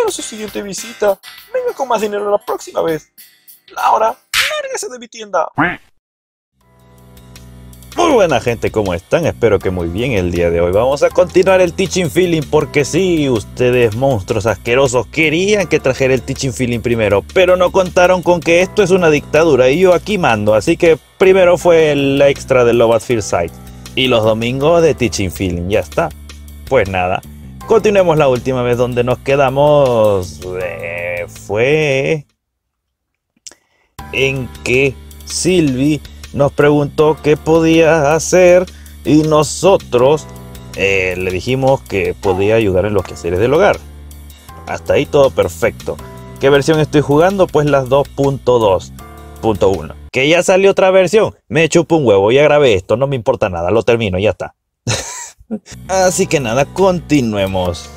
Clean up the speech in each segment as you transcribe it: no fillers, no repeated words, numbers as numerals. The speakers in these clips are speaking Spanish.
espero su siguiente visita. Venga con más dinero la próxima vez. Laura, lárguese de mi tienda. Muy buena gente, ¿cómo están? Espero que muy bien el día de hoy. Vamos a continuar el Teaching Feeling porque sí, ustedes monstruos asquerosos querían que trajera el Teaching Feeling primero, pero no contaron con que esto es una dictadura y yo aquí mando, así que primero fue el extra de Love at First Sight y los domingos de Teaching Feeling, ya está. Pues nada, continuemos la última vez donde nos quedamos. Fue en que Sylvie nos preguntó qué podía hacer y nosotros le dijimos que podía ayudar en los quehaceres del hogar. Hasta ahí todo perfecto. ¿Qué versión estoy jugando? Pues las 2.2.1. Que ya salió otra versión. Me chupo un huevo, ya grabé esto, no me importa nada, lo termino, ya está. Así que nada, continuemos.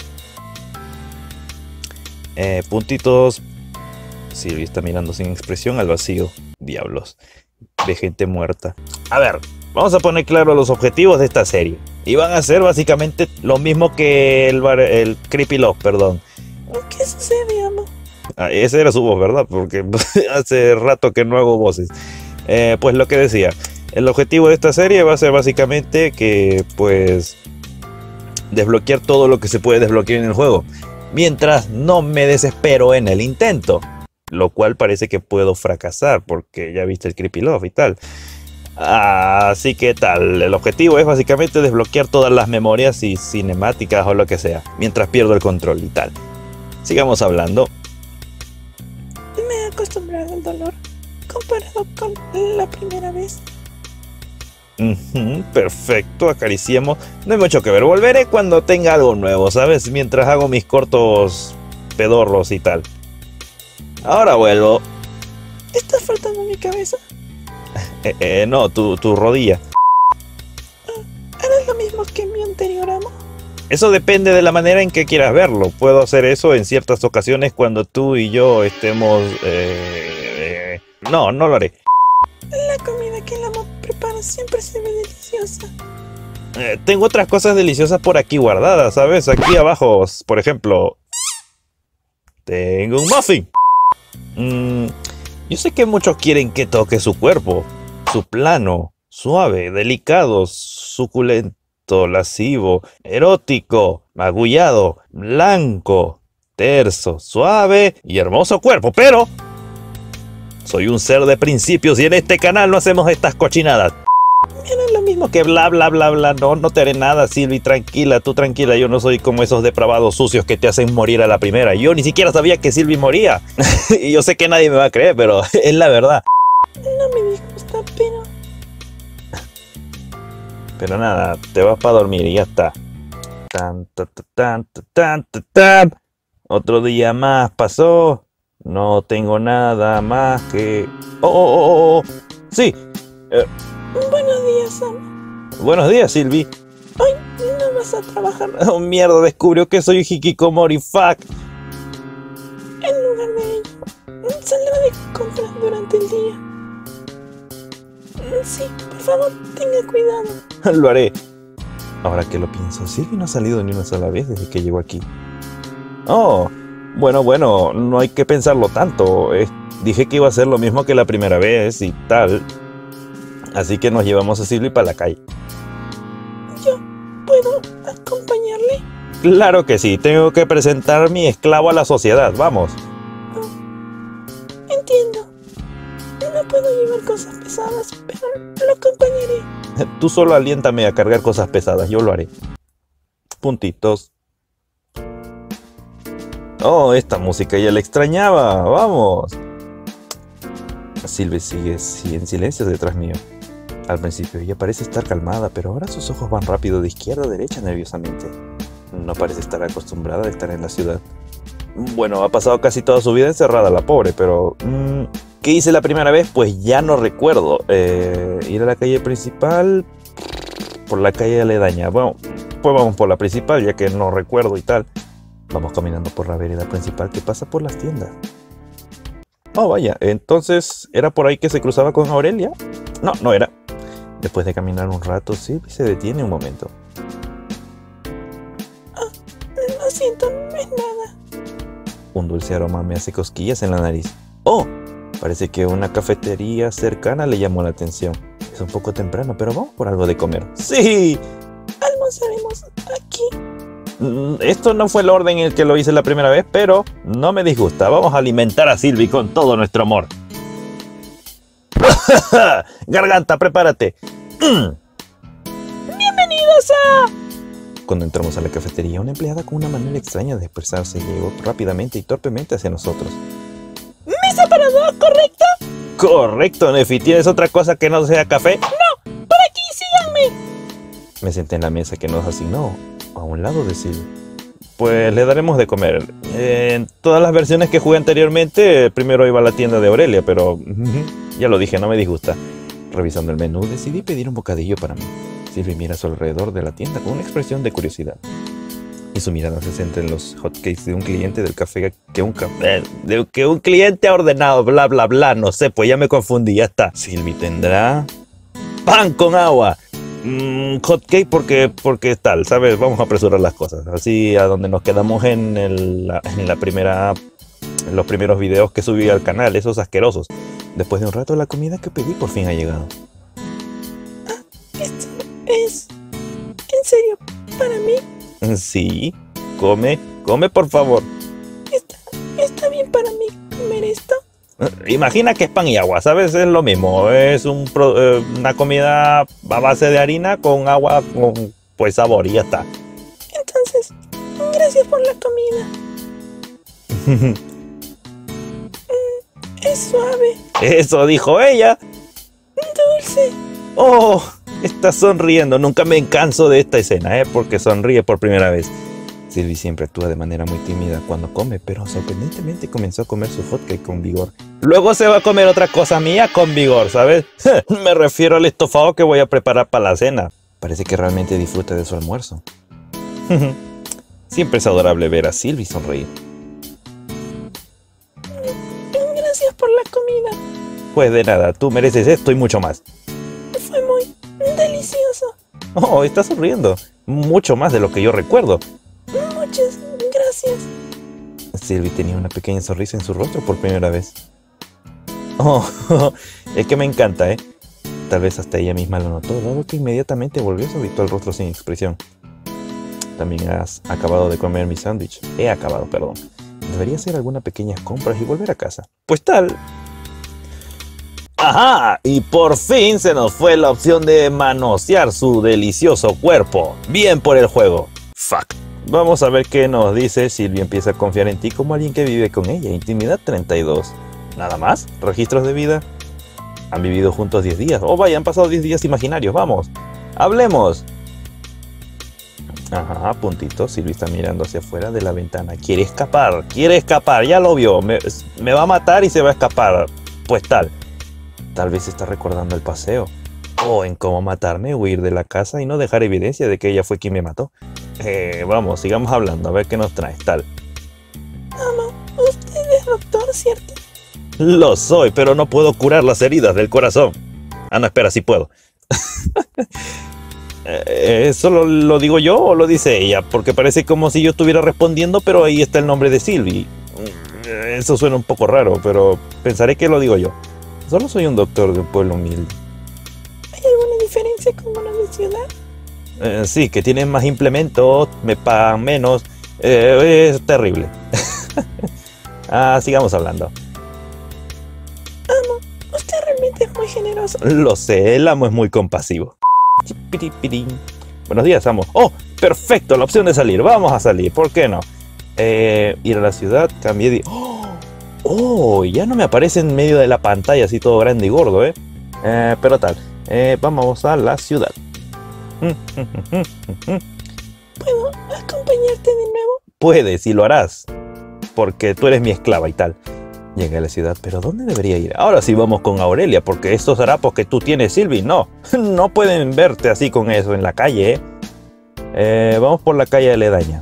Puntitos. Sylvie está mirando sin expresión al vacío. Diablos. De gente muerta. A ver, vamos a poner claro los objetivos de esta serie. Y van a ser básicamente lo mismo que el Creepy Love, perdón. ¿Qué sucede, amo? Esa era su voz, ¿verdad? Porque hace rato que no hago voces. Pues lo que decía. El objetivo de esta serie va a ser básicamente que, pues, desbloquear todo lo que se puede desbloquear en el juego. Mientras no me desespero en el intento. Lo cual parece que puedo fracasar porque ya viste el Creepy Love y tal. Así que tal, el objetivo es básicamente desbloquear todas las memorias y cinemáticas o lo que sea, mientras pierdo el control y tal. Sigamos hablando. Me he acostumbrado al dolor comparado con la primera vez. Perfecto, acariciemos. No hay mucho que ver, volveré cuando tenga algo nuevo, ¿sabes? Mientras hago mis cortos pedorros y tal. Ahora vuelvo. ¿Está faltando mi cabeza? No, tu rodilla. ¿Harás lo mismo que mi anterior amo? Eso depende de la manera en que quieras verlo. Puedo hacer eso en ciertas ocasiones cuando tú y yo estemos... No, no lo haré. La comida que el amo prepara siempre se ve deliciosa. Tengo otras cosas deliciosas por aquí guardadas, ¿sabes? Aquí abajo, por ejemplo... Tengo un muffin. Yo sé que muchos quieren que toque su cuerpo, su plano, suave, delicado, suculento, lascivo, erótico, magullado, blanco, terso, suave y hermoso cuerpo, pero soy un ser de principios y en este canal no hacemos estas cochinadas. Mira, lo mismo que bla bla bla bla, no te haré nada, Sylvie, tranquila, tú tranquila, yo no soy como esos depravados sucios que te hacen morir a la primera. Yo ni siquiera sabía que Sylvie moría. Y yo sé que nadie me va a creer, pero es la verdad. No me disgusta, pero... Pero nada, te vas para dormir y ya está. Tan, ta, ta, tan, ta, tan, ta, tan. Otro día más pasó. No tengo nada más que... ¡Oh! Sí. Buenos días, amo. Buenos días, Sylvie. Hoy no vas a trabajar. Oh, mierda, descubrió que soy hikikomori, fuck. En lugar de ello, saldrá de compras durante el día. Sí, por favor, tenga cuidado. Lo haré. Ahora que lo pienso, Sylvie no ha salido ni una sola vez desde que llegó aquí. Oh, bueno, no hay que pensarlo tanto. Dije que iba a ser lo mismo que la primera vez y tal. Así que nos llevamos a Sylvie para la calle. ¿Yo puedo acompañarle? Claro que sí, tengo que presentar mi esclavo a la sociedad, vamos. Oh, entiendo. No puedo llevar cosas pesadas, pero lo acompañaré. Tú solo aliéntame a cargar cosas pesadas, yo lo haré. Puntitos. Oh, esta música ya la extrañaba, vamos. Sylvie sigue en silencio detrás mío. Al principio ella parece estar calmada, pero ahora sus ojos van rápido de izquierda a derecha nerviosamente. No parece estar acostumbrada a estar en la ciudad. Bueno, ha pasado casi toda su vida encerrada la pobre, pero... ¿qué hice la primera vez? Pues ya no recuerdo. Ir a la calle principal... Por la calle aledaña. Bueno, pues vamos por la principal, ya que no recuerdo y tal. Vamos caminando por la vereda principal que pasa por las tiendas. Oh, vaya, entonces, ¿era por ahí que se cruzaba con Aurelia? No, no era. Después de caminar un rato, Sylvie se detiene un momento. Lo siento, no es nada. Un dulce aroma me hace cosquillas en la nariz. ¡Oh! Parece que una cafetería cercana le llamó la atención. Es un poco temprano, pero vamos por algo de comer. ¡Sí! Almorzaremos aquí. Esto no fue el orden en el que lo hice la primera vez, pero no me disgusta. Vamos a alimentar a Sylvie con todo nuestro amor. Garganta, prepárate. ¡Bienvenidos a... Cuando entramos a la cafetería, una empleada con una manera extraña de expresarse llegó rápidamente y torpemente hacia nosotros. ¿Mesa para dos, correcto? Correcto, Nefi. ¿Tienes otra cosa que no sea café? No, por aquí, síganme. Me senté en la mesa que nos asignó, a un lado de Sylvie. Pues le daremos de comer. En todas las versiones que jugué anteriormente, primero iba a la tienda de Aurelia, pero ya lo dije, no me disgusta. Revisando el menú, decidí pedir un bocadillo para mí. Sylvie mira a su alrededor de la tienda con una expresión de curiosidad. Y su mirada se centra en los hotcakes de un cliente del café que un cliente ha ordenado, bla, bla, bla. No sé, pues ya me confundí, ya está. Sylvie tendrá pan con agua. Hotcake porque tal, ¿sabes? Vamos a apresurar las cosas. Así a donde nos quedamos en los primeros videos que subí al canal, esos asquerosos. Después de un rato, la comida que pedí por fin ha llegado. Esto es... ¿En serio? ¿Para mí? Sí, come por favor. ¿Está bien para mí comer esto? Imagina que es pan y agua, ¿sabes? Es lo mismo, es una comida a base de harina con agua con pues sabor y ya está. Entonces, gracias por la comida. Es suave. Eso dijo ella. Dulce. Oh, está sonriendo. Nunca me canso de esta escena, porque sonríe por primera vez. Sylvie siempre actúa de manera muy tímida cuando come, pero sorprendentemente comenzó a comer su hotcake con vigor. Luego se va a comer otra cosa mía con vigor, ¿sabes? Me refiero al estofado que voy a preparar para la cena. Parece que realmente disfruta de su almuerzo. Siempre es adorable ver a Sylvie sonreír. Gracias por la comida. Pues de nada, tú mereces esto y mucho más. Fue muy delicioso. Oh, está sonriendo. Mucho más de lo que yo recuerdo. Muchas gracias. Sylvie tenía una pequeña sonrisa en su rostro por primera vez. Oh, es que me encanta, ¿eh? Tal vez hasta ella misma lo notó, dado que inmediatamente volvió a su habitual rostro sin expresión. También has acabado de comer mi sándwich. He acabado, perdón. Debería hacer algunas pequeñas compras y volver a casa. Pues tal. ¡Ajá! Y por fin se nos fue la opción de manosear su delicioso cuerpo. Bien por el juego. Fuck. Vamos a ver qué nos dice. Sylvie empieza a confiar en ti como alguien que vive con ella. Intimidad 32. ¿Nada más? ¿Registros de vida? ¿Han vivido juntos 10 días? Oh, vaya, han pasado 10 días imaginarios. Vamos. ¡Hablemos! Ajá, puntito. Sylvie está mirando hacia afuera de la ventana. Quiere escapar. Ya lo vio. Me va a matar y se va a escapar. Pues tal. Tal vez está recordando el paseo. O en cómo matarme, huir de la casa y no dejar evidencia de que ella fue quien me mató. Vamos, sigamos hablando, a ver qué nos trae, tal. Amo, usted es doctor, ¿cierto? Lo soy, pero no puedo curar las heridas del corazón. Ah, no, espera, sí puedo. ¿Eso lo digo yo o lo dice ella? Porque parece como si yo estuviera respondiendo, pero ahí está el nombre de Sylvie. Eso suena un poco raro, pero pensaré que lo digo yo. Solo soy un doctor de un pueblo humilde. ¿Hay alguna diferencia con uno de ciudad? Sí, que tienen más implementos, me pagan menos. Es terrible. Sigamos hablando. Amo, usted realmente es muy generoso. Lo sé, el amo es muy compasivo. Buenos días, amo. Oh, perfecto, la opción de salir. Vamos a salir, ¿por qué no? Ir a la ciudad, cambié de... Oh, ya no me aparece en medio de la pantalla así todo grande y gordo, pero tal. Vamos a la ciudad. ¿Puedo acompañarte de nuevo? Puedes y lo harás, porque tú eres mi esclava y tal. Llegué a la ciudad, pero ¿dónde debería ir? Ahora sí vamos con Aurelia, porque estos harapos que tú tienes, Sylvie, no pueden verte así con eso en la calle, vamos por la calle aledaña.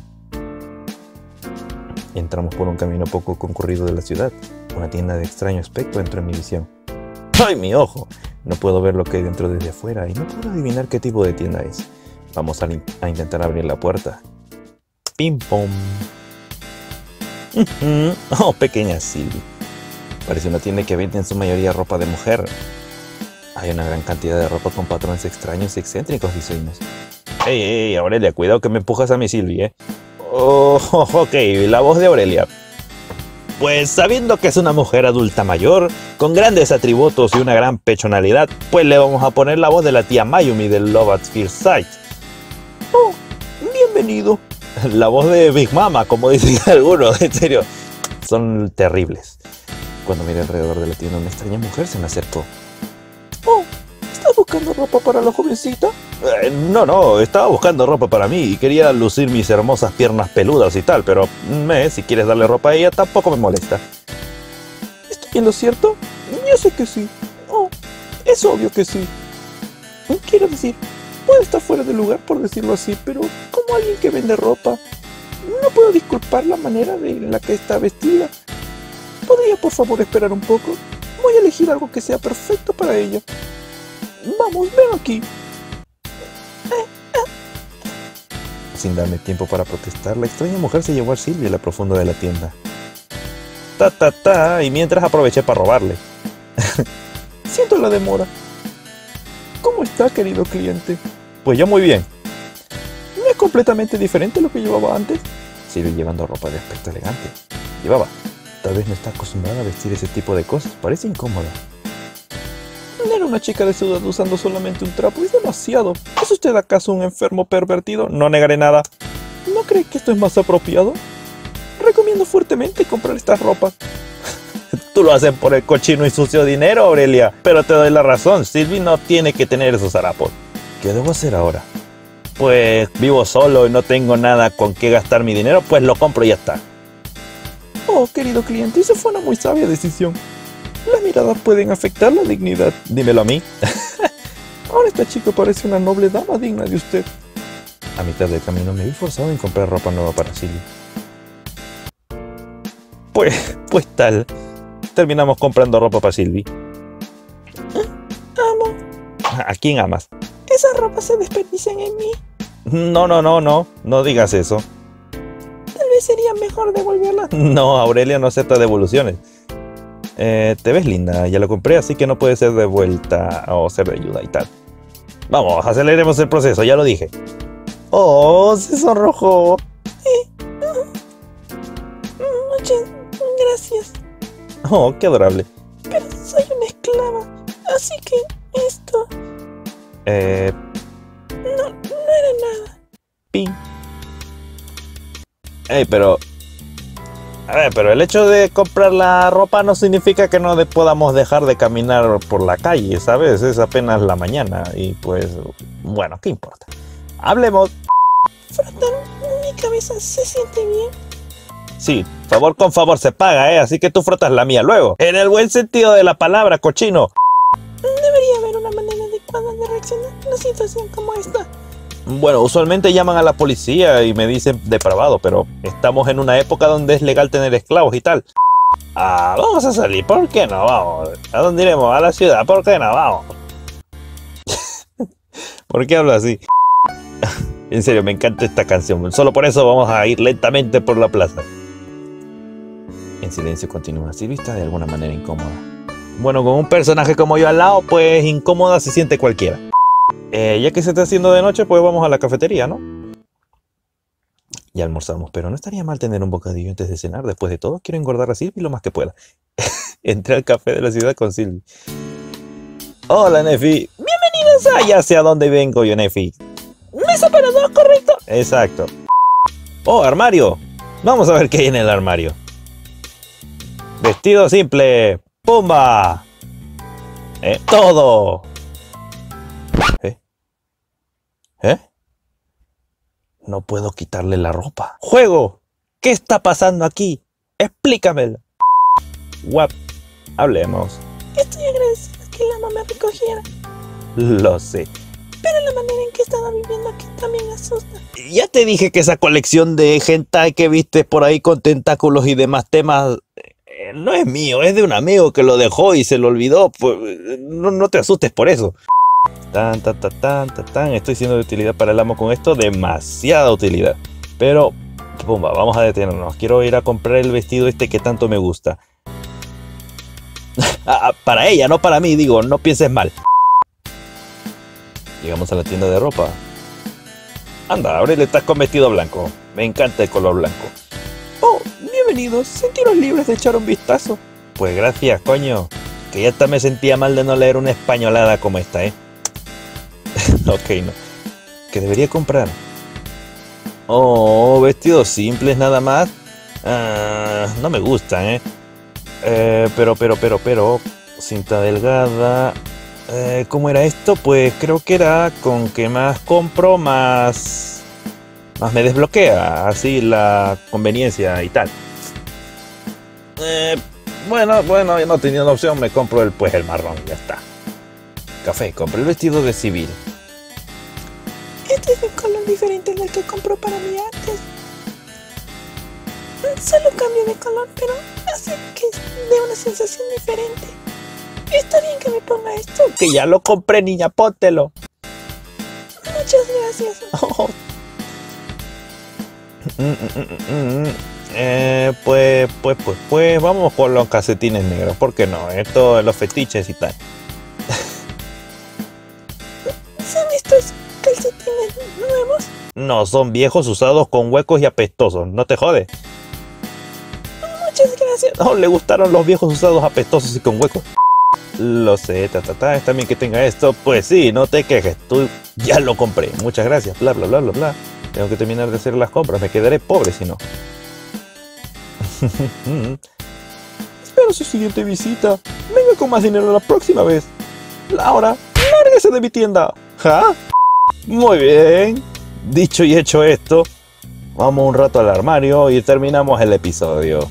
Entramos por un camino poco concurrido de la ciudad. Una tienda de extraño aspecto entró en mi visión. ¡Ay, mi ojo! No puedo ver lo que hay dentro desde afuera y no puedo adivinar qué tipo de tienda es. Vamos a intentar abrir la puerta. ¡Pim, pom! Oh, pequeña Sylvie. Parece una tienda que vende en su mayoría ropa de mujer. Hay una gran cantidad de ropa con patrones extraños y excéntricos diseños. Ey, Aurelia, cuidado que me empujas a mi Sylvie, Oh, ok, la voz de Aurelia. Pues sabiendo que es una mujer adulta mayor, con grandes atributos y una gran personalidad, pues le vamos a poner la voz de la tía Mayumi del Love at First Sight. Oh, bienvenido. La voz de Big Mama, como dicen algunos, en serio, son terribles. Cuando miré alrededor de la tienda, una extraña mujer se me acercó. Oh, ¿estás buscando ropa para la jovencita? No, estaba buscando ropa para mí y quería lucir mis hermosas piernas peludas y tal, pero si quieres darle ropa a ella tampoco me molesta. ¿Estoy en lo cierto? Yo sé que sí. Oh, es obvio que sí. Quiero decir, puede estar fuera de lugar por decirlo así, pero como alguien que vende ropa, no puedo disculpar la manera en la que está vestida. ¿Podría por favor esperar un poco? Voy a elegir algo que sea perfecto para ella. Vamos, ven aquí. Sin darme tiempo para protestar, la extraña mujer se llevó a Sylvie a la profunda de la tienda. Y mientras aproveché para robarle. Siento la demora. ¿Cómo está, querido cliente? Pues yo muy bien. ¿No es completamente diferente a lo que llevaba antes? Sylvie llevando ropa de aspecto elegante. Tal vez no está acostumbrada a vestir ese tipo de cosas, parece incómoda. Era una chica de ciudad usando solamente un trapo, es demasiado. ¿Es usted acaso un enfermo pervertido? No negaré nada. ¿No cree que esto es más apropiado? Recomiendo fuertemente comprar estas ropas. Tú lo haces por el cochino y sucio dinero, Aurelia. Pero te doy la razón, Sylvie no tiene que tener esos harapos. ¿Qué debo hacer ahora? Pues vivo solo y no tengo nada con qué gastar mi dinero, pues lo compro y ya está. Oh, querido cliente, esa fue una muy sabia decisión. Las miradas pueden afectar la dignidad. Dímelo a mí. Ahora esta chica parece una noble dama digna de usted. A mitad del camino me vi forzado en comprar ropa nueva para Sylvie. Pues tal. Terminamos comprando ropa para Sylvie. Amo. ¿A quién amas? Esas ropas se desperdician en mí. No digas eso. Tal vez sería mejor devolverlas. No, Aurelia no acepta devoluciones. Te ves linda, ya lo compré, así que no puede ser de vuelta o ser de ayuda y tal. Vamos, aceleremos el proceso, ya lo dije. Oh, se sonrojó. Muchas gracias. Oh, qué adorable. Pero soy una esclava, así que esto... No era nada. Ping. Pero... A ver, pero el hecho de comprar la ropa no significa que no podamos dejar de caminar por la calle, ¿sabes? Es apenas la mañana y pues, bueno, ¿qué importa? Hablemos. Frotar mi cabeza se siente bien. Sí, favor con favor se paga, así que tú frotas la mía luego. En el buen sentido de la palabra, cochino. Debería haber una manera adecuada de reaccionar a una situación como esta. Bueno, usualmente llaman a la policía y me dicen depravado, pero estamos en una época donde es legal tener esclavos y tal. Vamos a salir, ¿por qué no? Vamos. ¿A dónde iremos? A la ciudad, ¿por qué no? Vamos. ¿Por qué hablo así? En serio, me encanta esta canción. Solo por eso vamos a ir lentamente por la plaza. En silencio continúa. Sylvie está de alguna manera incómoda. Bueno, con un personaje como yo al lado, pues incómoda se siente cualquiera. Ya que se está haciendo de noche, pues vamos a la cafetería, ¿no? Ya almorzamos, pero no estaría mal tener un bocadillo antes de cenar. Después de todo, quiero engordar a Sylvie lo más que pueda. Entré al café de la ciudad con Sylvie. Hola, Nefi. Bienvenidos ya sé a dónde vengo yo, Nefi. Mesa para dos, correcto. Exacto. Oh, armario. Vamos a ver qué hay en el armario. Vestido simple. ¡Pumba! Todo. No puedo quitarle la ropa. ¡Juego! ¿Qué está pasando aquí? Explícamelo. Guap. Hablemos. Estoy agradecida que el amo me recogiera. Lo sé. Pero la manera en que estaba viviendo aquí también asusta. Ya te dije que esa colección de hentai que viste por ahí con tentáculos y demás temas no es mío, es de un amigo que lo dejó y se lo olvidó. Pues, no te asustes por eso. Estoy siendo de utilidad para el amo con esto, demasiada utilidad. Pero Pumba, vamos a detenernos. Quiero ir a comprar el vestido este que tanto me gusta. Para ella, no para mí, digo, no pienses mal. Llegamos a la tienda de ropa. Anda, ábrele, estás con vestido blanco. Me encanta el color blanco. Oh, bienvenidos. Sentiros libres de echar un vistazo. Pues gracias, coño. Que ya hasta me sentía mal de no leer una españolada como esta, ¿eh? Ok, no. ¿Qué debería comprar? Oh, vestidos simples nada más. No me gustan, ¿eh? Pero. Cinta delgada. ¿Cómo era esto? Pues creo que era con que más compro, más me desbloquea. Así la conveniencia y tal. Bueno, no teniendo opción, me compro el marrón, ya está. Café, compré el vestido de civil. Este es un color diferente al que compró para mí antes. Solo cambio de color, pero hace que dé una sensación diferente. Está bien que me ponga esto. Que ya lo compré, niña, póntelo. Muchas gracias. Oh. Pues vamos con los calcetines negros, ¿por qué no? Esto, los fetiches y tal. ¿Son estos calcetines nuevos? No, son viejos, usados, con huecos y apestosos, no te jode. Muchas gracias. No, le gustaron los viejos, usados, apestosos y con huecos. Lo sé, está bien que tenga esto. Pues sí, no te quejes, tú ya lo compré. Muchas gracias, bla. Tengo que terminar de hacer las compras, me quedaré pobre si no. Espero su siguiente visita. Venga con más dinero la próxima vez. Laura, lárguese de mi tienda. ¿Ja? Muy bien. Dicho y hecho esto, vamos un rato al armario y terminamos el episodio.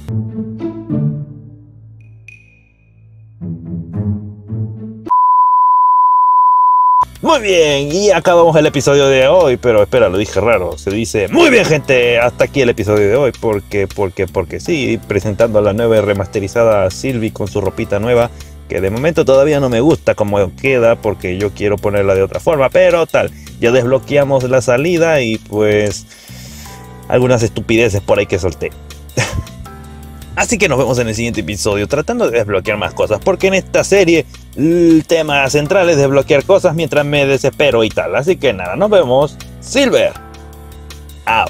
Muy bien, y acabamos el episodio de hoy, pero espera, lo dije raro, se dice muy bien, gente, hasta aquí el episodio de hoy, porque sí, presentando a la nueva y remasterizada Sylvie con su ropita nueva, que de momento todavía no me gusta cómo queda, porque yo quiero ponerla de otra forma, pero tal, ya desbloqueamos la salida y pues algunas estupideces por ahí que solté. Así que nos vemos en el siguiente episodio tratando de desbloquear más cosas, porque en esta serie el tema central es desbloquear cosas mientras me desespero y tal. Así que nada, nos vemos. Silver. Out.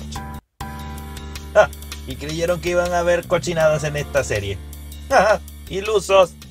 Y creyeron que iban a haber cochinadas en esta serie. Ilusos.